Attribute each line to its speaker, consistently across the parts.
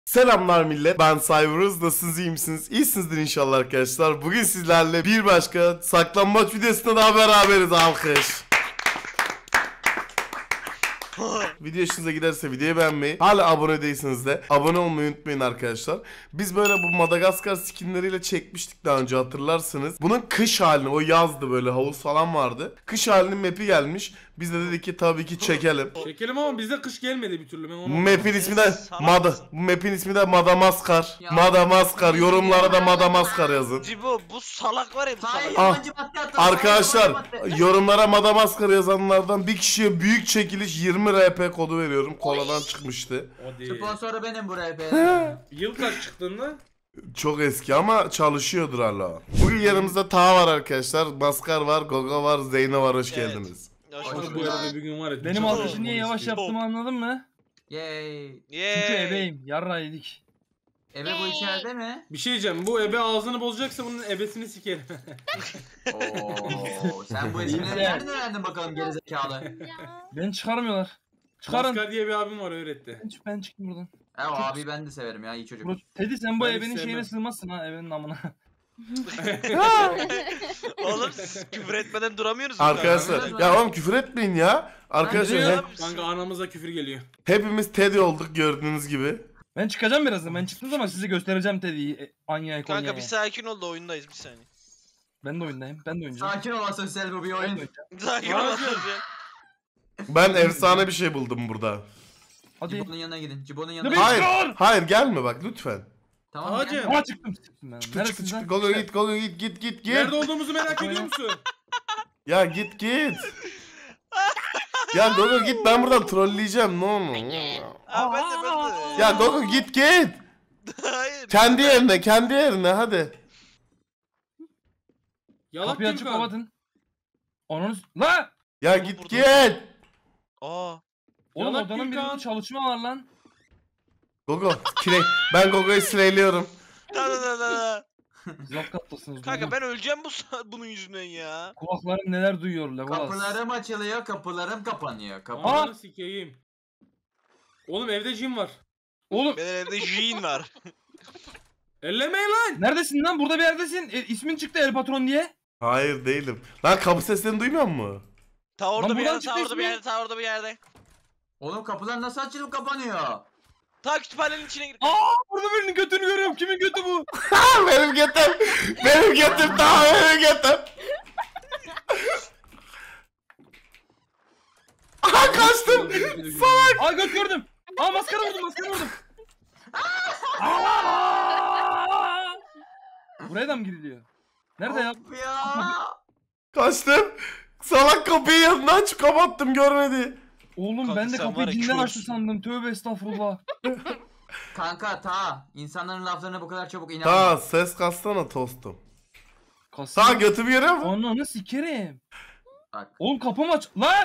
Speaker 1: Selamlar millet, ben Cyberuz. Nasılsınız, iyi misiniz? İyisinizdir inşallah arkadaşlar. Bugün sizlerle bir başka saklambaç videosunda daha beraberiz, alkış. Video hoşunuza giderse videoyu beğenmeyi, hala abone değilseniz de abone olmayı unutmayın arkadaşlar. Biz böyle bu Madagaskar skinleriyle çekmiştik daha önce, hatırlarsınız. Bunun kış halini, o yazdı, böyle havuz falan vardı. Kış halinin map'i gelmiş. Biz de dedik ki tabii ki çekelim.
Speaker 2: Çekelim ama bize kış gelmedi bir türlü.
Speaker 1: Map'in ismi de Map'in ismi de Madagaskar. Madagaskar. Yorumlara da Madagaskar yazın.
Speaker 3: Cibo bu salak var ya bu salak.
Speaker 1: Arkadaşlar yorumlara Madagaskar yazanlardan bir kişiye büyük çekiliş 20 RP kodu veriyorum. Koladan çıkmıştı.
Speaker 4: Sponsoru benim bu RP.
Speaker 2: Yıl kaç çıktığında?
Speaker 1: Çok eski ama çalışıyordur hala. Bugün yanımızda Taha var arkadaşlar. Maskar var, Gogo var, Zeyno var. Hoş geldiniz.
Speaker 2: Bu arada bir gün var ya.
Speaker 5: Benim ateşi niye yavaş yaptığımı anladın mı?
Speaker 4: Yay.
Speaker 5: Çünkü ebeyim. Yarra yedik.
Speaker 4: Ebe bu içeride mi?
Speaker 2: Bir şey diyeceğim. Bu ebe ağzını bozacaksa bunun ebesini sikerim.
Speaker 4: Oo, sen bu isimleri nereden öğrendin bakalım gerizekalı?
Speaker 5: Beni çıkarmıyorlar. Çıkarın.
Speaker 2: Maskar diye bir abim var, öğretti.
Speaker 5: Ben çıktım buradan.
Speaker 4: O abi ben de severim ya, iyi çocuk.
Speaker 5: Teddy sen bu
Speaker 2: Ben
Speaker 5: ebenin
Speaker 2: sevmem.
Speaker 5: şeyine sığmazsın ha, ebenin namına.
Speaker 3: Oğlum küfür etmeden duramıyoruz.
Speaker 1: Arkadaşlar ya oğlum küfür etmeyin ya. Arkadaşlar
Speaker 2: Kanka anamıza küfür geliyor.
Speaker 1: hepimiz Teddy olduk gördüğünüz gibi.
Speaker 5: Ben çıkacağım birazdan. Ben çıktığım zaman size göstereceğim Teddy'yi. Anya'ya Konya'ya.
Speaker 3: Kanka bir sakin ol da oyundayız bir saniye.
Speaker 5: Ben de oyundayım. Ben de oynayacağım.
Speaker 4: Sakin ol sosyal bu bir oyun.
Speaker 3: Sakin ol.
Speaker 1: Ben efsane bir şey buldum burada.
Speaker 5: Hadi.
Speaker 4: Cibo'nun yanına gidin. Cibo'nun yanına.
Speaker 1: Hayır, hayır gelme bak lütfen.
Speaker 4: Tamam
Speaker 2: Hacı.
Speaker 5: Aa çıktım. Ben.
Speaker 1: Çıktı. Gogo git.
Speaker 2: Nerede olduğumuzu merak ediyor musun?
Speaker 1: Ya git. Ya Gogo git, ben buradan trolleyeceğim ne olur.
Speaker 3: Aa ben de.
Speaker 1: Ya Gogo git.
Speaker 3: Hayır.
Speaker 1: Kendi yerine hadi.
Speaker 2: Yalak
Speaker 5: Kapıyı
Speaker 2: kim
Speaker 5: açıp
Speaker 2: kan?
Speaker 5: kapatın. Onun la!
Speaker 1: Ya
Speaker 3: Oğlum
Speaker 1: git.
Speaker 3: Aa.
Speaker 5: Oğlum
Speaker 2: Yalak
Speaker 5: odanın
Speaker 2: Gülkan.
Speaker 5: birinde çalışma var lan.
Speaker 1: Gogo ben Gogo'yu sileyliyorum.
Speaker 3: Da.
Speaker 5: Siz alt kattasınız.
Speaker 3: Kanka ben öleceğim bunun yüzünden ya.
Speaker 5: Kulaklarım neler duyuyor Legolas.
Speaker 4: Kapılarım açılıyor, kapılarım kapanıyor.
Speaker 2: Ananı sikeyim. Oğlum evde cin var.
Speaker 5: Oğlum
Speaker 3: Benim evde Jean var.
Speaker 2: Ellemeyin lan.
Speaker 5: neredesin lan? Burada bir yerdesin. İsmin çıktı El Patron diye.
Speaker 1: Hayır değilim. Lan kapı seslerini duymuyor musun?
Speaker 3: Ta orada
Speaker 5: Lan
Speaker 3: bir
Speaker 5: buradan
Speaker 3: yerde, ta
Speaker 5: çıktı
Speaker 3: orada bir
Speaker 5: ismi.
Speaker 3: yerde, ta orada bir yerde.
Speaker 4: Oğlum kapılar nasıl açılıp kapanıyor?
Speaker 3: Ta kütüphanenin içine gir.
Speaker 5: Aa burada birinin götünü görüyorum. Kimin götü bu?
Speaker 1: Benim götüm daha benim götüm. Aha kaçtım.
Speaker 5: Aa göt gördüm. Aa maskara vurdum. Buraya da mı giriliyor? Nerede ya?
Speaker 4: Of ya.
Speaker 1: Kaçtım. Salak kapıyı yanından açıp kapattım, görmedi.
Speaker 5: Oğlum
Speaker 3: Kanka
Speaker 5: ben de
Speaker 3: sen
Speaker 5: kapıyı
Speaker 3: var ya,
Speaker 5: cinden
Speaker 3: körsün.
Speaker 5: açtı sandım. Tövbe estağfurullah.
Speaker 4: Kanka insanların laflarına bu kadar çabuk inanma.
Speaker 1: Ta ses kassana tostum.
Speaker 5: Kasım.
Speaker 1: Ta götümü görüyor musun?
Speaker 5: Ananı sikerim.
Speaker 4: Bak.
Speaker 5: Oğlum kapımı aç. Lan!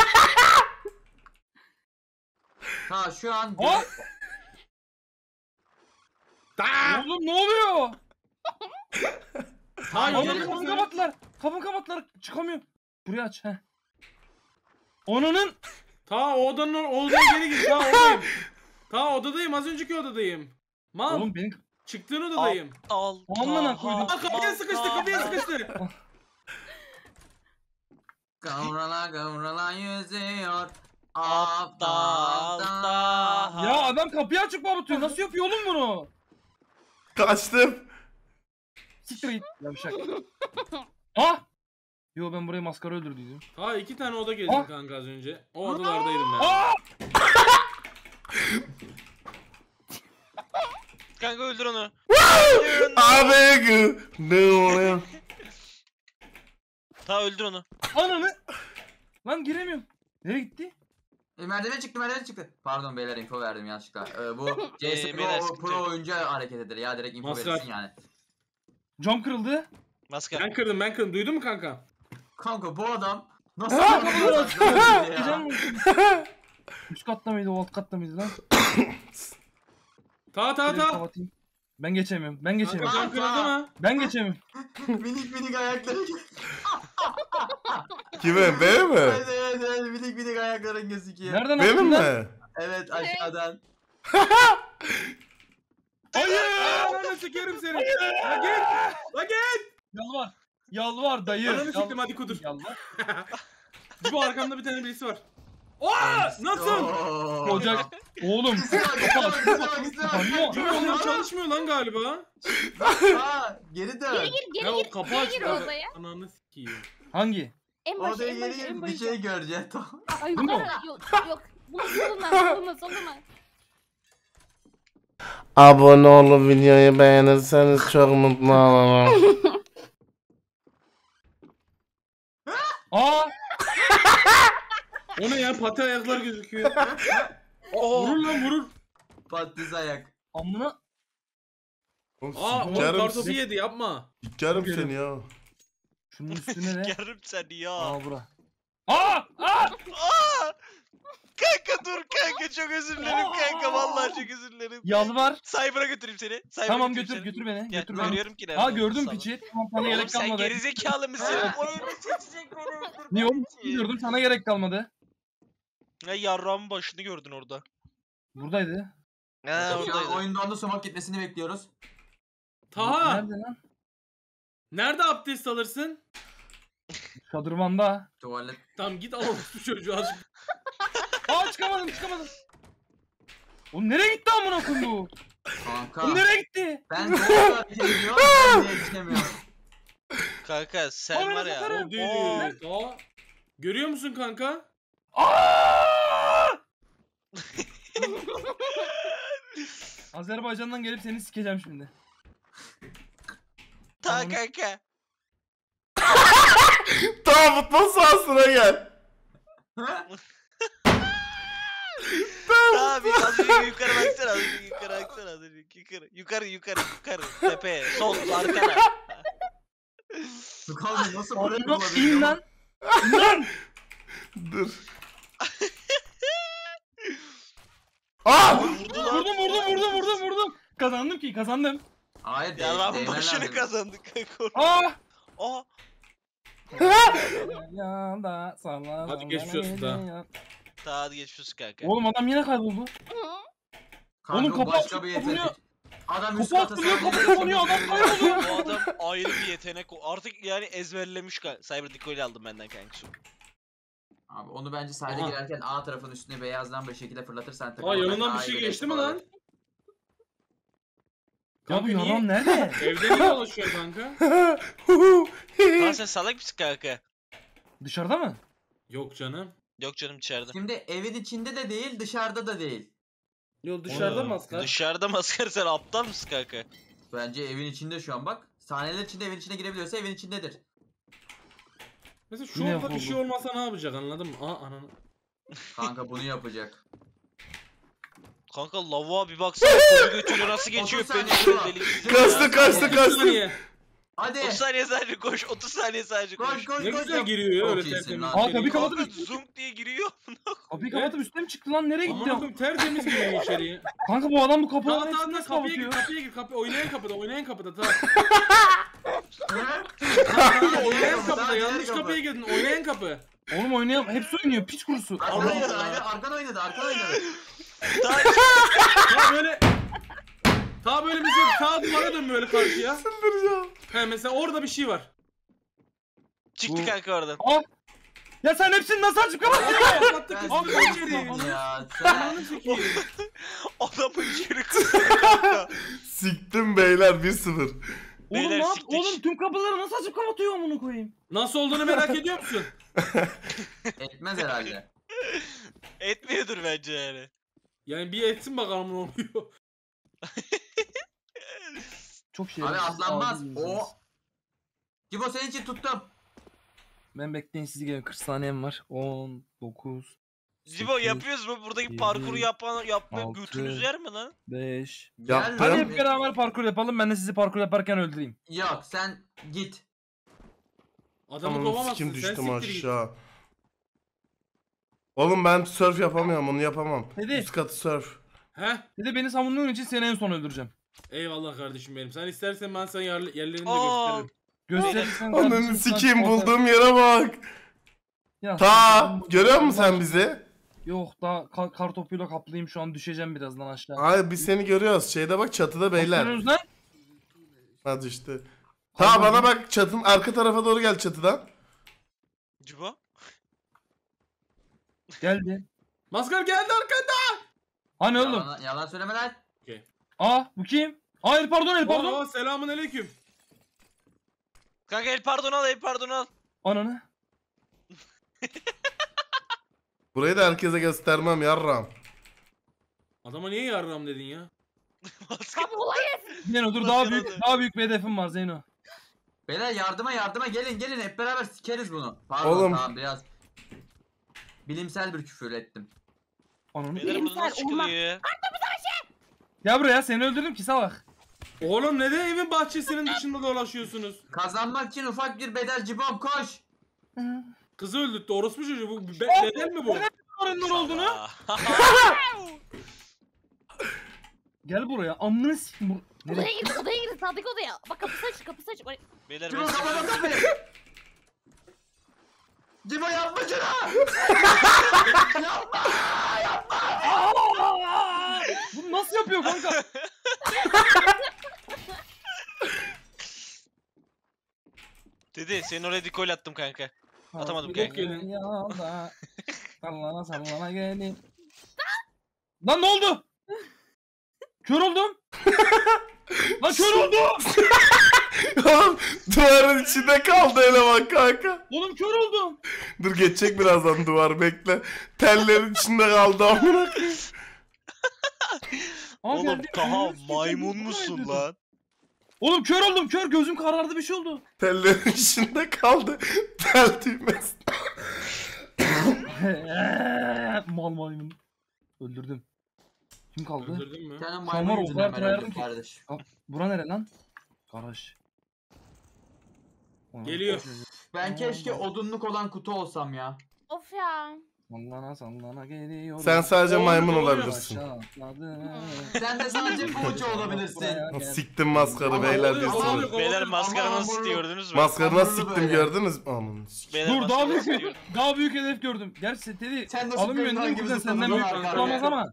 Speaker 4: Şu an
Speaker 5: Aa! Oğlum ne oluyor?
Speaker 2: Hayır.
Speaker 5: Oğlum kapımı kapattılar. Kapımı kapattılar. Çıkamıyorum. Burayı aç. Heh. Onunun.
Speaker 2: Ta o odaya geri git. Ta odayım. Ta odadayım, az önceki odadayım. Mal.
Speaker 5: Oğlum benim.
Speaker 2: Çıktığın odadayım.
Speaker 3: Al.
Speaker 5: Amına koydum.
Speaker 2: Aa kapıya sıkıştı.
Speaker 4: Kıvrıla yüzüyor.
Speaker 3: Aptalda.
Speaker 5: Ya adam kapıyı açıp kapatıyor. Nasıl yapıyor oğlum bunu?
Speaker 1: Kaçtım.
Speaker 5: Siktir git. Yavşak. Ah! Yo ben burayı maskara öldürdüydüm.
Speaker 2: Ha 2 tane oda gezdim kanka az önce. O odalardaydım ben.
Speaker 5: Aa!
Speaker 3: Kanka öldür onu.
Speaker 1: Abi ne oluyor?
Speaker 3: Ta öldür onu.
Speaker 5: Ananı. Lan giremiyorum. Nereye gitti?
Speaker 4: Merdiven çıktı. Pardon beyler, info verdim yanlışlıkla. Bu
Speaker 3: beyler,
Speaker 4: CSGO
Speaker 3: sıkıntı
Speaker 4: pro
Speaker 3: yok.
Speaker 4: oyuncu hareket eder ya, direkt info
Speaker 2: Maskar.
Speaker 4: verirsin yani.
Speaker 5: Cam kırıldı.
Speaker 3: Maskar.
Speaker 2: Ben kırdım. Duydun mu kanka?
Speaker 4: Kanka bu adam nasıl
Speaker 5: Gideceğim. Üst katta mıydı, o alt katta mıydı lan?
Speaker 2: Ta.
Speaker 5: Kapatayım. Ben geçemiyorum.
Speaker 2: Kanka cam kırıldı mı?
Speaker 5: Ben geçemiyorum.
Speaker 4: minik ayakları.
Speaker 1: Kime? Benim mi?
Speaker 4: Evet, minik ayakların gözüküyor.
Speaker 5: Nereden
Speaker 1: Benim
Speaker 5: attın lan?
Speaker 1: mi?
Speaker 4: Evet, aşağıdan.
Speaker 2: sikerim seni. La git. La git.
Speaker 5: Yalvar. Yalvar dayı.
Speaker 2: Ananı siktim hadi kudur.
Speaker 5: Yalvar.
Speaker 2: Bu arkamda bir tane birisi var. Oha! Nasıl?
Speaker 5: Ocak. Oğlum.
Speaker 2: Cibo onlar çalışmıyor lan galiba.
Speaker 4: Geri dön.
Speaker 6: Geri gir
Speaker 2: Ya
Speaker 6: geri
Speaker 2: o
Speaker 6: gir.
Speaker 2: kapı
Speaker 6: Geri
Speaker 2: aç.
Speaker 6: gir odaya.
Speaker 2: Ananı sikeyim.
Speaker 5: Hangi?
Speaker 6: En başı
Speaker 4: Odaya
Speaker 6: en
Speaker 4: geri
Speaker 6: başı en
Speaker 4: gir bir
Speaker 6: başı.
Speaker 4: şey göreceksin. Tamam.
Speaker 6: Ay
Speaker 5: Bu mu?
Speaker 6: yok yok. Bunu soluna.
Speaker 1: Abone olup videoyu beğenirseniz çok mutlu olurum.
Speaker 5: Aa!
Speaker 2: O ne ya? Pati ayaklar gözüküyor. Vurur lan vurur.
Speaker 4: Patates ayak.
Speaker 5: Amına.
Speaker 2: Aa
Speaker 1: Sikerim,
Speaker 2: kartopu yedi yapma.
Speaker 1: sikerim seni ya.
Speaker 5: Şunun üstüne ne?
Speaker 3: Yarım sen ya.
Speaker 5: Aa bura. Aa! Aa!
Speaker 3: Aa! Kanka dur kanka çok özür dilerim kanka vallahi çok özür dilerim.
Speaker 5: Yalvar.
Speaker 3: Cyber'a götüreyim seni. Cyber'a
Speaker 5: Tamam
Speaker 3: götüreyim
Speaker 5: götür
Speaker 3: seni.
Speaker 5: beni.
Speaker 3: Gel,
Speaker 5: Götür beni.
Speaker 3: görüyorum ki nerede.
Speaker 5: Aa gördüm
Speaker 3: Sağ ol.
Speaker 5: piçi. Tamam sana
Speaker 3: Oğlum
Speaker 5: gerek
Speaker 3: sen
Speaker 5: kalmadı.
Speaker 3: gerizekalı mısın? Oyunu seçecek beni öldürmek
Speaker 5: Niye oğlum?
Speaker 3: için.
Speaker 5: Gördüm sana gerek kalmadı.
Speaker 3: Ya yarrağımın başını gördün orada.
Speaker 5: Buradaydı.
Speaker 3: Ha
Speaker 4: Şu an
Speaker 3: oradaydı.
Speaker 4: oyunda onda sumak gitmesini bekliyoruz.
Speaker 2: Taha.
Speaker 5: Nerede lan?
Speaker 2: Nerede abdest alırsın?
Speaker 5: Şadırvanda.
Speaker 4: Tuvalet.
Speaker 2: Tamam git al şu çocuğu azıcık.
Speaker 5: Aa çıkamadım. Oğlum nereye gitti amına koyayım bu?
Speaker 4: Kanka.
Speaker 5: Oğlum nereye gitti?
Speaker 4: Ben de hareket ediyorum. Ben de yetişemiyorum.
Speaker 3: Kanka sen
Speaker 5: Oğlum,
Speaker 3: var ya.
Speaker 5: yaparım.
Speaker 2: O değil. Taha. Görüyor musun kanka?
Speaker 5: Aa! Azerbaycan'dan gelip seni sikeceğim şimdi.
Speaker 3: Ta kanka.
Speaker 1: Tamam futbol sahasına gel.
Speaker 3: Abi az önce yukarı baksana az önce yukarı baksana az önce yukarı tepe sol arkana.
Speaker 4: Tukan nasıl buraya
Speaker 5: Amına in
Speaker 4: bulabiliyor?
Speaker 5: lan. İn lan.
Speaker 1: Dur. Aa!
Speaker 5: Vurdum. Kazandım.
Speaker 4: Hayır
Speaker 3: Ya lan
Speaker 4: değmen
Speaker 3: başını
Speaker 4: lazım.
Speaker 3: kazandık kanka.
Speaker 5: Aa!
Speaker 3: Aa
Speaker 5: Yanda salla.
Speaker 2: Hadi geçmiş olsun daha.
Speaker 3: daha hadi geçiyoruz kanka.
Speaker 5: Oğlum adam yine kayboldu.
Speaker 4: Kanka
Speaker 5: Oğlum,
Speaker 4: bu
Speaker 5: kapı
Speaker 4: başka
Speaker 5: açık,
Speaker 4: bir
Speaker 5: kapanıyor.
Speaker 4: yetenek. Adam üst
Speaker 5: Kapı
Speaker 4: kata
Speaker 5: açılıyor,
Speaker 4: sahneye
Speaker 5: kapı
Speaker 4: geçiyor.
Speaker 5: kapanıyor, adam kayboluyor.
Speaker 3: Bu adam ayrı bir yetenek. Artık yani ezberlemiş kanka. Cyber Decoy'le aldım benden kanka şu.
Speaker 4: Abi onu bence sahile
Speaker 2: Aha.
Speaker 4: girerken A tarafın üstüne beyazdan bir şekilde fırlatırsan takım
Speaker 2: Aa
Speaker 4: olarak
Speaker 2: yanından bir
Speaker 4: daha iyi
Speaker 2: şey
Speaker 4: bir
Speaker 2: geçti mi
Speaker 4: rakip
Speaker 2: lan?
Speaker 4: olur.
Speaker 5: Ya bu
Speaker 2: Kanka niye?
Speaker 5: yaran nerede?
Speaker 2: Evde niye dolaşıyor kanka?
Speaker 3: Lan sen salak mısın kanka?
Speaker 5: Dışarıda mı?
Speaker 2: Yok canım.
Speaker 3: Yok canım içeride.
Speaker 4: Şimdi evin içinde de değil dışarıda da değil.
Speaker 2: Yok
Speaker 5: dışarıda mı
Speaker 2: asker?
Speaker 3: Dışarıda maskar sen aptal mısın kanka?
Speaker 4: Bence evin içinde şu an bak. Sahneler içinde evin içine girebiliyorsa evin içindedir.
Speaker 2: Mesela şu
Speaker 5: Yine
Speaker 2: anda bir
Speaker 5: oldu.
Speaker 2: şey olmasa ne yapacak anladın mı? Aa ananı.
Speaker 4: Kanka bunu yapacak.
Speaker 3: Kanka lavuğa bir baksana kozu götürüyor nasıl geçiyor
Speaker 4: 30
Speaker 3: öpeni
Speaker 4: saniye var.
Speaker 3: deliksiz.
Speaker 1: Kaçtı.
Speaker 2: Saniye.
Speaker 4: Hadi.
Speaker 3: 30 saniye sadece koş 30 saniye sadece
Speaker 4: Koş
Speaker 3: koş.
Speaker 4: koş
Speaker 2: Ne
Speaker 4: koş.
Speaker 2: güzel
Speaker 4: yap.
Speaker 2: giriyor ya
Speaker 4: Çok
Speaker 2: öyle
Speaker 4: iyisin
Speaker 2: tertemiz.
Speaker 4: lan.
Speaker 5: Aa, kapıyı
Speaker 2: içeriye.
Speaker 5: kapat-
Speaker 3: Kanka zunk diye giriyor.
Speaker 5: Kapıyı kapatıp üstte mi çıktı lan? Nereye gitti?
Speaker 2: Aman okuyum tertemiz giriyor içeriye.
Speaker 5: Kanka bu adam bu kapıları
Speaker 2: Tamam
Speaker 5: hepsini
Speaker 2: tamam
Speaker 5: nasıl
Speaker 2: kapıya gir
Speaker 5: kapatıyor?
Speaker 2: kapıya gir oynayan kapıda tamam.
Speaker 4: Diğer
Speaker 2: Oynayan
Speaker 4: kapı,
Speaker 2: kapıda
Speaker 4: diğer
Speaker 2: yanlış
Speaker 4: kapı.
Speaker 2: kapıya girdin oynayan kapı.
Speaker 5: Oğlum oynuyor. Hepsi oynuyor. Piç kurusu.
Speaker 4: Arkan
Speaker 2: Allah
Speaker 4: oynadı,
Speaker 2: Allah.
Speaker 4: arkan oynadı, arkan oynadı.
Speaker 2: Ta böyle mesela sağ duvara dön böyle karşıya.
Speaker 1: Sıldıracağım.
Speaker 2: He mesela orada bir şey var.
Speaker 3: Çıktı
Speaker 5: Bu-
Speaker 3: kanka oradan.
Speaker 5: Aa! Ya sen hepsini nasıl açıp kapatıyorsun?
Speaker 2: Kapattı
Speaker 4: Ben
Speaker 2: kız
Speaker 4: seni
Speaker 2: içeriye.
Speaker 4: unutmam ya. Sen
Speaker 2: Ananı sikeyim.
Speaker 3: Adamı içeri kırıyor kanka.
Speaker 1: Siktim beyler 1-0.
Speaker 5: Oğlum
Speaker 3: Beyler
Speaker 5: ne yap?
Speaker 3: siktik.
Speaker 5: Oğlum tüm kapıları nasıl açıp kapatıyor amına koyayım?
Speaker 2: Nasıl olduğunu merak ediyor musun?
Speaker 4: etmez herhalde.
Speaker 3: Etmiyordur bence yani.
Speaker 2: Yani bir etsin bakalım ne oluyor.
Speaker 5: Çok şey.
Speaker 4: Abi atlanmaz. O. Cibo senin için tuttum.
Speaker 5: Ben bekleyin sizi gelin 40 saniyem var. 10, 9,
Speaker 3: Zibo yapıyoruz mu? Buradaki
Speaker 5: yedi,
Speaker 3: parkuru yapmaya
Speaker 5: altı,
Speaker 3: götünüz yer mi lan?
Speaker 5: 5.
Speaker 1: Yaptım.
Speaker 5: Hadi hep beraber parkur yapalım. Ben de sizi parkur yaparken öldüreyim.
Speaker 4: Yok sen git.
Speaker 2: Adamı
Speaker 1: Tamam
Speaker 2: kovamazsın
Speaker 1: sikim
Speaker 2: sen
Speaker 1: düştüm
Speaker 2: siktir git.
Speaker 1: aşağı. Oğlum ben surf yapamıyorum onu yapamam.
Speaker 5: Hadi.
Speaker 1: Üst katı surf.
Speaker 2: He?
Speaker 5: Bir de beni savunduğun için seni en son öldüreceğim.
Speaker 2: Eyvallah kardeşim benim. Sen istersen ben sana yerlerini de
Speaker 3: Aa.
Speaker 2: gösteririm.
Speaker 5: Gösterirsen
Speaker 1: Ananı
Speaker 5: kardeşim,
Speaker 1: sikeyim
Speaker 5: sen-
Speaker 1: bulduğum yere bak.
Speaker 5: Ya,
Speaker 1: Ta görüyor musun sen bizi?
Speaker 5: Yok daha kar topuyla kaplayayım şu an düşeceğim birazdan aşağı.
Speaker 1: Hayır biz seni görüyoruz. Şeyde bak çatıda beyler.
Speaker 5: Bakıyorsunuz lan.
Speaker 1: Hadi işte. Ta bana bak çatın arka tarafa doğru gel çatıdan.
Speaker 3: Cibo.
Speaker 5: Geldi.
Speaker 2: Maskar geldi arkanda.
Speaker 5: Hani oğlum?
Speaker 4: Yalan söyleme lan.
Speaker 5: Aa bu kim? Hayır pardon pardon.
Speaker 2: Oo, selamun aleyküm.
Speaker 3: Kanka el pardon al, el pardon al.
Speaker 5: Ananı.
Speaker 1: Burayı da herkese göstermem yarram.
Speaker 2: Adama niye yarram dedin ya?
Speaker 3: Maskar.
Speaker 6: Abi olay
Speaker 5: Zeyno dur
Speaker 3: Maskara
Speaker 5: daha büyük bir hedefim var Zeyno.
Speaker 4: Beyler yardıma gelin hep beraber sikeriz bunu. Pardon
Speaker 1: Oğlum.
Speaker 4: tamam biraz bilimsel bir küfür ettim.
Speaker 5: Ananı.
Speaker 3: Beyler burada
Speaker 6: Bilimsel
Speaker 3: nasıl çıkılıyor ya?
Speaker 5: Gel buraya seni öldürdüm ki salak.
Speaker 2: Oğlum neden evin bahçesinin dışında dolaşıyorsunuz?
Speaker 4: Kazanmak için ufak bir bedel Cibom koş.
Speaker 2: Kızı öldürttü orospu çocuğu. Bu bedel mi bu?
Speaker 5: Öğrenler olduğunu.
Speaker 3: Aa.
Speaker 5: Gel buraya amına s**tim bu.
Speaker 6: Odaya girin sağdaki odaya. Bak kapısı aç.
Speaker 3: Beyler
Speaker 4: Cibom
Speaker 3: ben
Speaker 4: kapat kapıyı. Cibom yapma şunu.
Speaker 5: Bunu nasıl yapıyor kanka?
Speaker 3: Dedi senin oraya dikoyla attım kanka. Atamadım
Speaker 2: Yok
Speaker 3: kanka.
Speaker 2: gelin.
Speaker 5: Yolda, sallana gelin. Lan ne oldu? Kör oldum. Lan kör oldum.
Speaker 1: Oğlum duvarın içinde kaldı eleman kanka.
Speaker 5: Oğlum kör oldum.
Speaker 1: Dur geçecek birazdan duvar bekle. Tellerin içinde kaldı amına koyayım.
Speaker 5: Aa,
Speaker 3: Oğlum
Speaker 5: geldi,
Speaker 3: Taha
Speaker 5: kör
Speaker 3: maymun
Speaker 5: oldum.
Speaker 3: musun lan?
Speaker 5: Oğlum kör oldum kör gözüm karardı bir şey oldu.
Speaker 1: Tellerin içinde kaldı. Tel düğmesi.
Speaker 5: Mal maymun. Öldürdüm. Kim kaldı?
Speaker 2: Öldürdün mü?
Speaker 4: Bir tane
Speaker 5: Tamam,
Speaker 4: maymun
Speaker 5: o
Speaker 4: yüzünden
Speaker 5: kadar
Speaker 4: ben öldüm
Speaker 5: koyardım ki.
Speaker 4: kardeş.
Speaker 5: Bura nere lan? Garaj.
Speaker 2: Geliyor.
Speaker 4: Ben keşke odunluk olan kutu olsam ya.
Speaker 6: Of ya.
Speaker 5: Sallana geliyor.
Speaker 1: Sen sadece
Speaker 2: Oğlum,
Speaker 1: maymun
Speaker 2: oluyor.
Speaker 1: olabilirsin.
Speaker 4: Sen de sadece poğaça olabilirsin.
Speaker 1: Siktim maskarı
Speaker 2: Ama
Speaker 1: beyler
Speaker 2: oluyor,
Speaker 1: diyorsun.
Speaker 2: oluyor.
Speaker 3: Beyler
Speaker 2: Oğlum,
Speaker 3: maskara
Speaker 4: ama
Speaker 3: nasıl
Speaker 4: bunu-
Speaker 3: sikti gördünüz mü?
Speaker 1: Maskarı nasıl
Speaker 4: Hamurlu
Speaker 1: siktim
Speaker 4: böyle.
Speaker 1: gördünüz mü? Aman sikeyim.
Speaker 3: Beyler
Speaker 5: Dur daha
Speaker 3: maskara
Speaker 5: büyük
Speaker 3: nasıl sikti
Speaker 5: daha büyük hedef gördüm. Gerçi Teddy
Speaker 4: Sen nasıl
Speaker 5: alınmıyor
Speaker 4: penguen
Speaker 5: değil mi
Speaker 4: gibi
Speaker 5: kuzen senden
Speaker 4: zıpladın
Speaker 5: büyük
Speaker 4: lan arkada?
Speaker 5: olamaz ama.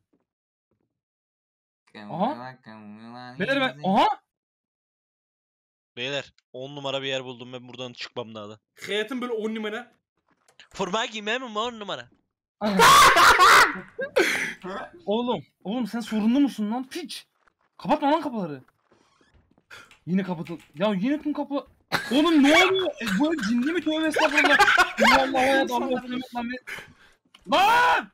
Speaker 5: Aha. Beyler ben aha.
Speaker 3: Beyler 10 numara bir yer buldum, ben buradan çıkmam daha da.
Speaker 2: Hayatım böyle 10 numara.
Speaker 3: Forma giymem mi 10 numara?
Speaker 5: Oğlum sen sorunlu musun lan piç? Kapatma lan kapıları. Yine kapatıl. Ya yine tüm kapı. Oğlum ne oluyor? Bu cinli mi tövbe estağfurullah. Allah'a ya da Allah'a emanet lan. Lan!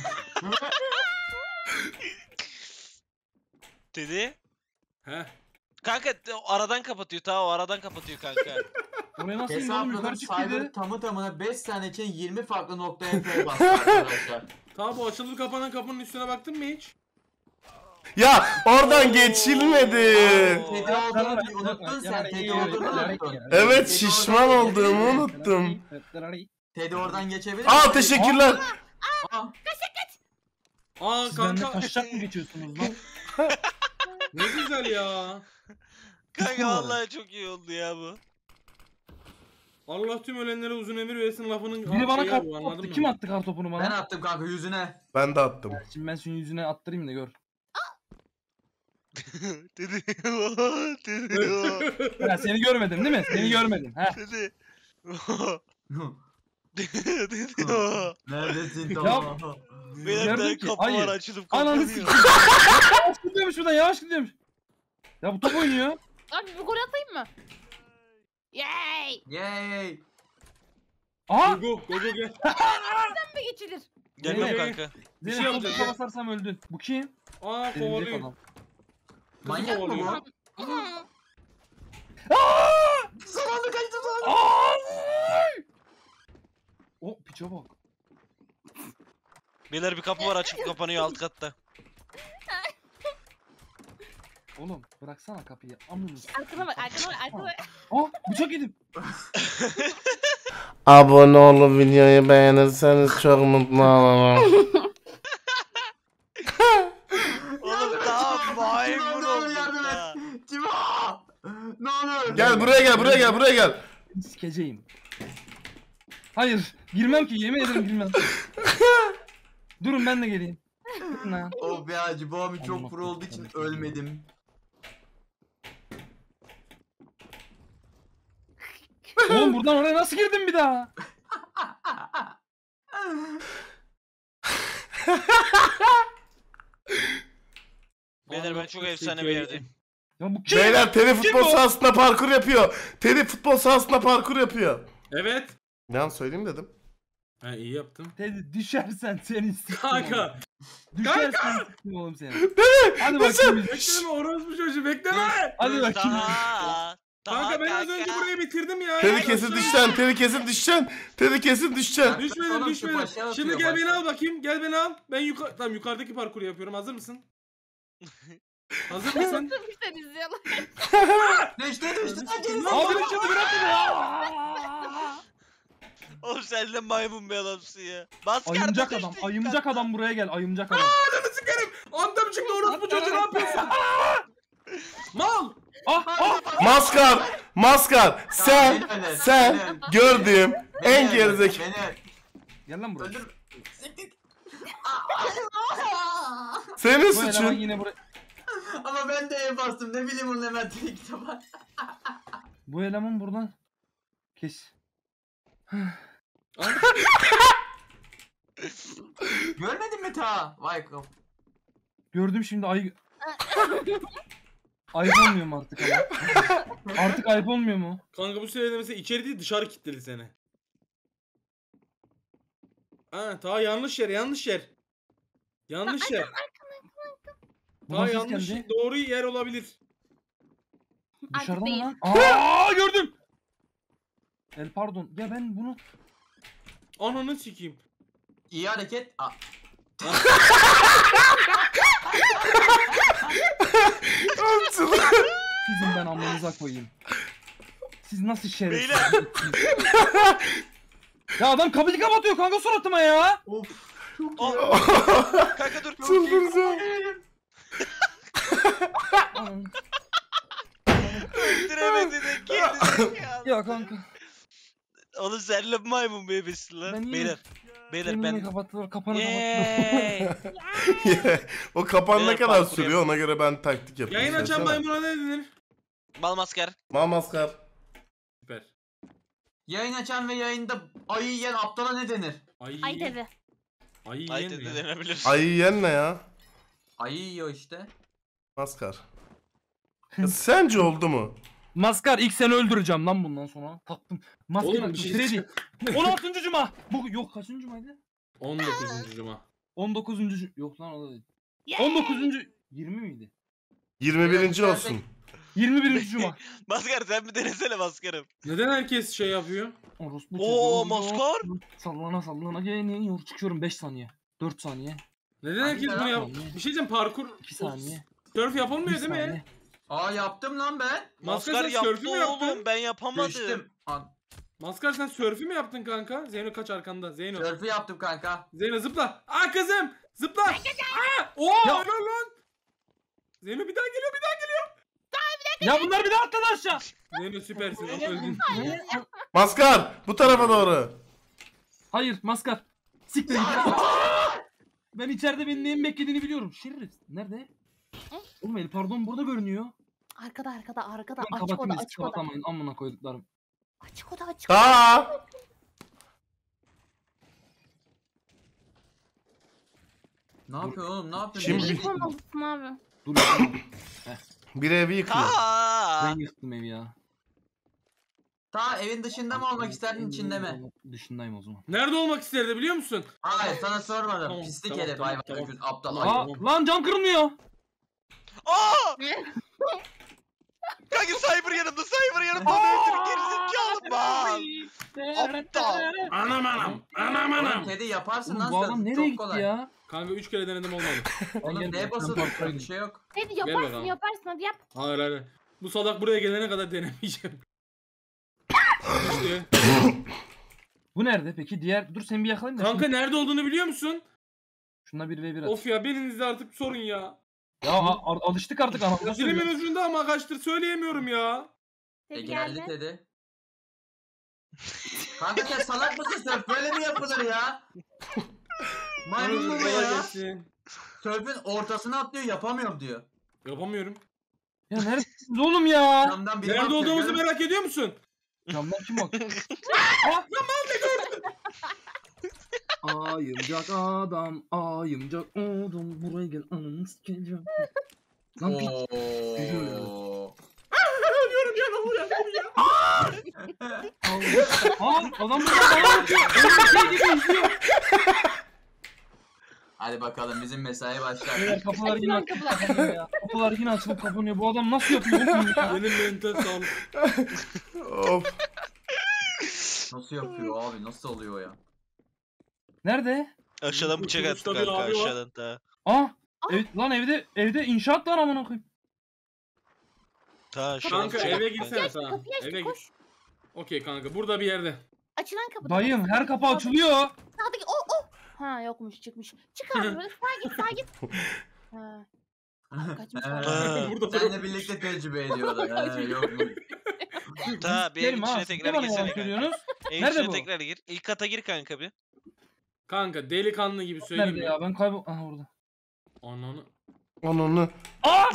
Speaker 3: Dedi.
Speaker 2: He.
Speaker 3: Kanka o aradan kapatıyor, ta o aradan kapatıyor kanka.
Speaker 5: Oraya nasıl indi oğlum
Speaker 4: Hesapladım
Speaker 5: yukarı
Speaker 4: Cyber
Speaker 5: çıktıydı.
Speaker 4: tamı tamına 5 saniye için 20 farklı noktaya F bastı arkadaşlar.
Speaker 2: Tamam bu açılıp kapanan kapının üstüne baktın mı hiç?
Speaker 1: Ya oradan geçilmedi.
Speaker 4: Teddy olduğunu unuttun sen. Teddy olduğunu unuttun.
Speaker 1: Evet şişman olduğumu unuttum.
Speaker 4: Teddy oradan geçebilir mi?
Speaker 1: Aa teşekkürler.
Speaker 4: Aa,
Speaker 2: Aa
Speaker 5: Siz bende
Speaker 2: kanka.
Speaker 5: taşacak mı geçiyorsunuz lan?
Speaker 2: Ne güzel ya.
Speaker 3: Kanka vallahi çok iyi oldu ya bu.
Speaker 2: Allah tüm ölenlere uzun ömür versin lafının
Speaker 5: Biri bana
Speaker 2: şeyi
Speaker 5: kart
Speaker 2: bu, anladın
Speaker 5: attı.
Speaker 2: mı?
Speaker 5: Kim attı kartopunu
Speaker 4: ben
Speaker 5: bana?
Speaker 4: attım kanka yüzüne.
Speaker 1: Ben de attım.
Speaker 5: Şimdi ben senin yüzüne attırayım da gör.
Speaker 3: Dedi. Dedi.
Speaker 5: Ha, seni görmedim değil mi? Seni görmedim. Ha.
Speaker 3: Dedi. Dedi.
Speaker 4: Neredesin
Speaker 5: Ya-
Speaker 4: tamam.
Speaker 3: Beyler bir
Speaker 5: Gördüm
Speaker 3: tane
Speaker 5: ki,
Speaker 3: kapı
Speaker 5: hayır.
Speaker 3: var, açılıp
Speaker 5: Ananı
Speaker 3: kapanıyor.
Speaker 5: sikeyim. Yavaş gidiyormuş buradan yavaş gidiyormuş. Ya bu top oynuyor.
Speaker 6: Abi bir gol atayım mı? Yay!
Speaker 4: Yay.
Speaker 5: Aha!
Speaker 2: Gogo gel.
Speaker 6: Mi geçilir?
Speaker 3: Gelmem
Speaker 5: Zeynep.
Speaker 3: kanka.
Speaker 2: Bir şey
Speaker 5: Zeynep
Speaker 2: yapacağız,
Speaker 5: topa
Speaker 2: gel.
Speaker 5: basarsam öldün. Bu kim?
Speaker 2: Aa
Speaker 5: Örümcek
Speaker 2: kovalıyor.
Speaker 5: adam.
Speaker 4: Manyak mı bu?
Speaker 2: oluyor?
Speaker 4: Zamanı kaçtı zamanı.
Speaker 5: O piçe bak.
Speaker 3: Beyler bir kapı var, açıp kapanıyor alt katta.
Speaker 5: Oğlum bıraksana kapıyı. Amınız.
Speaker 6: Arkana bak.
Speaker 5: Aa bıçak yedim.
Speaker 1: Abone olup videoyu beğenirseniz çok mutlu olurum.
Speaker 3: Oğlum daha maymun
Speaker 4: Cibo,
Speaker 3: olduk
Speaker 4: yardım
Speaker 3: da.
Speaker 4: et. Cibo. Ne olur.
Speaker 1: Gel buraya gel.
Speaker 5: Sikeceğim. Hayır. Girmem ki yemin ederim girmem. Durun ben de geleyim. Durun lan.
Speaker 4: Of ya Cibo abi
Speaker 5: Allah
Speaker 4: çok pro olduğu için
Speaker 5: Allah.
Speaker 4: ölmedim.
Speaker 5: Oğlum buradan oraya nasıl girdin bir daha?
Speaker 3: Beyler ben çok efsane bir yerdeyim.
Speaker 5: Ya bu kim?
Speaker 1: Beyler Teddy
Speaker 5: Kim
Speaker 1: futbol
Speaker 5: bu?
Speaker 1: sahasında parkur yapıyor. Teddy futbol sahasında parkur yapıyor.
Speaker 2: Evet.
Speaker 1: Ne söyleyeyim dedim.
Speaker 2: Ha iyi yaptım.
Speaker 5: Teddy düşersen seni siktim.
Speaker 2: Kanka.
Speaker 5: Düşersen siktim oğlum seni. Hadi bakayım.
Speaker 2: Bekleme orospu çocuğu bekleme.
Speaker 5: Hadi bakayım.
Speaker 2: Kanka ben az önce burayı bitirdim ya.
Speaker 1: Teddy
Speaker 2: Ya,
Speaker 1: kesin
Speaker 2: aşağı-
Speaker 1: düşeceksin. Teddy kesin düşeceksin. Teddy kesin düşeceksin.
Speaker 2: Düşmedim
Speaker 4: Oğlum,
Speaker 2: düşmedim.
Speaker 4: başa atıyor,
Speaker 2: Şimdi gel beni
Speaker 4: başa.
Speaker 2: al bakayım. Gel beni al. Ben tamam yukarıdaki parkuru yapıyorum. Hazır mısın? Hazır mısın?
Speaker 6: Sen izliyorlar.
Speaker 4: Düştü.
Speaker 5: Abi düşürdü bırak beni ya.
Speaker 3: Oğlum sen de maymun bir adamsın ya. Bas
Speaker 5: Ayımcak
Speaker 3: kardeşim,
Speaker 5: adam. Ayımcak adam buraya gel. Ayımcak adam.
Speaker 2: Ananı sikerim. Antam çıktı orospu çocuğu ne yapıyorsun? Mal.
Speaker 5: Ah ah.
Speaker 1: Maskar. Sen gördüğüm en gerizekalı.
Speaker 4: Beni
Speaker 5: Gel lan buraya.
Speaker 4: öldür. Siktir.
Speaker 1: Senin
Speaker 5: Bu eleman
Speaker 1: suçun.
Speaker 5: yine buraya.
Speaker 4: Ama ben de ev bastım. Ne bileyim onun hemen tek kitaba.
Speaker 5: Bu eleman buradan. Kes.
Speaker 4: Görmedin mi ta? Vay kaf.
Speaker 5: Gördüm şimdi ayı. Ayıp olmuyor mu artık ama? Artık ayıp olmuyor mu?
Speaker 2: Kanka bu sürede mesela içeri değil dışarı kilitledi seni. Ha ta yanlış yer. Yanlış yer.
Speaker 5: Bu
Speaker 2: Ta
Speaker 5: nasıl
Speaker 2: yanlış
Speaker 5: kendi?
Speaker 2: doğru yer olabilir.
Speaker 5: Dışarıda mı
Speaker 6: değil.
Speaker 5: lan? Aa gördüm. El pardon. Ya ben bunu
Speaker 2: Ananı sikeyim.
Speaker 4: İyi hareket. Aa,
Speaker 5: sizin ben amınıza koyayım. Siz nasıl şerefsiz? Ya adam kapıyı kapatıyor kanka suratıma ya.
Speaker 4: of.
Speaker 3: Kanka dur.
Speaker 1: Çıldıracağım.
Speaker 3: Öldüremedi de kendisi.
Speaker 5: Ya kanka.
Speaker 3: Oğlum sen de maymun bebesin lan.
Speaker 5: Ben yine-
Speaker 3: Beyler. Beyler
Speaker 5: Beni
Speaker 3: ben.
Speaker 5: kapattılar kapağını kapattılar.
Speaker 3: Yeeey.
Speaker 1: O kapan ne
Speaker 3: Beyler,
Speaker 1: kadar
Speaker 3: parkur
Speaker 1: sürüyor ona göre ben taktik yapıyorum.
Speaker 2: Yayın açan
Speaker 1: Söylesene.
Speaker 2: maymuna ne denir?
Speaker 3: Bal masker.
Speaker 1: Maskar.
Speaker 2: Süper.
Speaker 4: Yayın açan ve yayında ayı yiyen aptala ne denir?
Speaker 6: Ay dedi.
Speaker 2: Ayı
Speaker 3: Ay
Speaker 2: yiyen
Speaker 3: dedi
Speaker 2: mi ya?
Speaker 3: denebilir.
Speaker 1: Ayı yiyen ne ya?
Speaker 4: Ayı yiyor işte.
Speaker 1: Maskar. Ya sence oldu mu?
Speaker 5: Maskar ilk seni öldüreceğim lan bundan sonra. Taktım. Maske
Speaker 2: Oğlum,
Speaker 5: taktım.
Speaker 2: bir şey
Speaker 5: Freddy. 16. cuma. Bu yok kaçıncı cumaydı?
Speaker 2: 19. Cuma.
Speaker 5: 19. Yok lan o da değil.
Speaker 6: Yeah.
Speaker 5: 19. 20 miydi?
Speaker 1: 21. olsun.
Speaker 5: 21. cuma.
Speaker 3: Maskar sen bir denesene maskarım.
Speaker 2: Neden herkes şey yapıyor?
Speaker 5: Orospu
Speaker 3: Oo,
Speaker 5: çocuğu.
Speaker 3: maskar.
Speaker 5: Sallana sallana geliyor. Çıkıyorum 5 saniye. 4 saniye.
Speaker 2: Neden
Speaker 4: Hadi
Speaker 2: herkes
Speaker 4: ya.
Speaker 2: bunu yap? Bir şey diyeceğim parkur.
Speaker 5: 2 saniye.
Speaker 2: Surf
Speaker 5: 1
Speaker 2: yapılmıyor değil mi?
Speaker 5: saniye.
Speaker 4: Aa yaptım lan ben.
Speaker 2: Maskar
Speaker 3: Maskar
Speaker 2: sen sörfü
Speaker 3: yaptı
Speaker 2: mü yaptın?
Speaker 3: oğlum ben yapamadım.
Speaker 4: Düştüm.
Speaker 2: Maskar sen sörfü mü yaptın kanka? Zeyno kaç arkanda? Zeyno.
Speaker 4: Sörfü yaptım kanka.
Speaker 2: Zeyno zıpla. Aa kızım. Zıpla. Aa. Oo
Speaker 5: Ya.
Speaker 2: helal lan. Zeyno bir daha geliyor bir daha geliyor.
Speaker 5: Ya bunlar bir daha atladı aşağı.
Speaker 2: Zeyno süpersin. Öldün.
Speaker 1: Maskar bu tarafa doğru.
Speaker 5: Hayır maskar. Siktir git. Ben içeride beni neyin beklediğini biliyorum. Şerif. Nerede? Oğlum el pardon burada görünüyor.
Speaker 6: Arkada.
Speaker 5: Lan
Speaker 6: Açık oda.
Speaker 5: kapatın bizi
Speaker 6: Açık oda.
Speaker 5: kapatamayın. Amına koyduklarım.
Speaker 6: Açık oda.
Speaker 1: Aa!
Speaker 4: Ne yapıyorsun oğlum? Ne yapıyorsun?
Speaker 1: Şimdi-
Speaker 4: Nereye
Speaker 6: İlk olmalısın abi.
Speaker 5: Dur ya.
Speaker 1: Bir evi yıkıyor.
Speaker 3: Aa.
Speaker 5: Ben yıktım evi ya.
Speaker 4: Ta evin dışında mı olmak isterdin içinde mi?
Speaker 5: Dışındayım o zaman.
Speaker 2: Nerede olmak isterdi biliyor musun?
Speaker 4: Hayır sana sormadım.
Speaker 2: Tamam,
Speaker 4: Pislik
Speaker 2: tamam,
Speaker 4: herif
Speaker 2: tamam,
Speaker 4: hayvan
Speaker 2: tamam.
Speaker 4: öküz aptal
Speaker 2: Tamam.
Speaker 4: ayı.
Speaker 5: Aa lan cam kırılmıyor.
Speaker 3: Aa! Kanka cyber yanımda onu öldür gerizekalı mal. Aptal.
Speaker 2: Anam anam. Anam
Speaker 4: Oğlum
Speaker 2: anam.
Speaker 4: kedi yaparsın
Speaker 5: Oğlum
Speaker 4: lan
Speaker 5: bu
Speaker 4: sen.
Speaker 5: adam nereye
Speaker 4: Çok
Speaker 5: gitti
Speaker 4: kolay.
Speaker 5: ya?
Speaker 2: Kanka 3 kere denedim olmadı.
Speaker 4: Oğlum
Speaker 5: Gel,
Speaker 4: neye
Speaker 5: ben
Speaker 4: basılı
Speaker 5: parktaydım.
Speaker 4: bir şey yok.
Speaker 6: Hadi
Speaker 2: bakalım.
Speaker 6: yaparsın hadi yap.
Speaker 2: Hayır hayır. Bu salak buraya gelene kadar denemeyeceğim. İşte.
Speaker 5: Bu nerede peki? Diğer dur seni bir yakalayayım da.
Speaker 2: Kanka nerede olduğunu biliyor musun?
Speaker 5: Şuna 1v1 at.
Speaker 2: Of ya birinizde artık sorun ya.
Speaker 5: Ya alıştık artık anamıza
Speaker 2: Dilimin
Speaker 5: söylüyorum.
Speaker 2: ucunda ama kaçtır söyleyemiyorum ya.
Speaker 6: Dedi
Speaker 4: Geldi
Speaker 6: geldi.
Speaker 4: kedi. Kanka sen salak mısın sörf? Böyle mi yapılır ya? Maymun mu bu
Speaker 2: Kolay
Speaker 4: ya?
Speaker 2: gelsin.
Speaker 4: Sörfün ortasına atlıyor yapamıyorum diyor.
Speaker 2: Yapamıyorum.
Speaker 5: Ya neredesiniz oğlum ya?
Speaker 4: Camdan biri
Speaker 2: Nerede
Speaker 4: bakıyor,
Speaker 2: olduğumuzu
Speaker 4: görüyor
Speaker 2: merak ediyor musun?
Speaker 5: Camdan kim bak? Ayımcak adam, ayımcak adam, buraya gel ananı sikeceğim. Lan piç.
Speaker 4: Oo.
Speaker 5: Adam burada bana bakıyor. Öyle bir şey gibi izliyor.
Speaker 4: Hadi bakalım bizim mesai başlar.
Speaker 5: Beyler kapılar yine açılıp kapanıyor ya. Kapılar yine açılıp kapanıyor. Bu adam nasıl yapıyor oğlum ya?
Speaker 2: Benim mental sağlık.
Speaker 1: Of.
Speaker 4: Nasıl yapıyor abi? Nasıl oluyor ya?
Speaker 5: Nerede?
Speaker 3: Aşağıdan bıçak attı
Speaker 2: Uçta bir
Speaker 3: kanka
Speaker 2: abi var.
Speaker 3: aşağıdan ta.
Speaker 5: Lan evde inşaat var amına koyayım.
Speaker 3: Ta aşağıdan
Speaker 2: Kanka
Speaker 3: bıçak
Speaker 2: eve
Speaker 3: attı.
Speaker 2: gitsene sen.
Speaker 6: kapıyı aç,
Speaker 2: Eve
Speaker 6: koş.
Speaker 2: git. Okey kanka burada bir yerde.
Speaker 6: Açılan kapı.
Speaker 5: Dayım her kapı açılıyor.
Speaker 6: Sağdaki o. Ha yokmuş çıkmış. Çık abi böyle sağa git. Ha. Kaçmış abi.
Speaker 3: Ha.
Speaker 2: Burada
Speaker 4: Seninle birlikte tecrübe ediyorlar. Yok mu?
Speaker 3: Ta bir evin
Speaker 5: Gidelim ha.
Speaker 3: içine
Speaker 5: Siz
Speaker 3: tekrar
Speaker 5: de bana
Speaker 3: girsene
Speaker 5: yalan
Speaker 3: kanka.
Speaker 5: söylüyorsunuz.
Speaker 3: Evin
Speaker 5: Nerede
Speaker 3: içine
Speaker 5: bu?
Speaker 3: tekrar gir. İlk kata gir kanka bir.
Speaker 2: Kanka delikanlı gibi söyleyeyim
Speaker 5: Nerede
Speaker 2: mi?
Speaker 5: ya? Ben kaybol... Aha orada.
Speaker 2: Ananı.
Speaker 1: Ananı.
Speaker 4: Ah!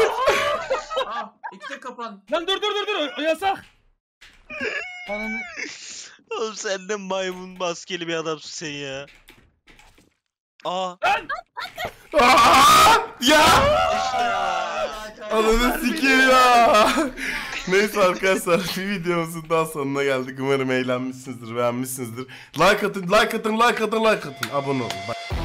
Speaker 4: İkisi kapan.
Speaker 5: Lan dur. O yasak. Ananı.
Speaker 3: Oğlum sen de maymun maskeli bir adamsın sen ya. Aa.
Speaker 1: Aa! Ya!
Speaker 3: İşte.
Speaker 1: Ananı sikeyim ya. Neyse arkadaşlar bir videomuzun daha sonuna geldik. Umarım eğlenmişsinizdir, beğenmişsinizdir. Like atın. Abone olun. Bye.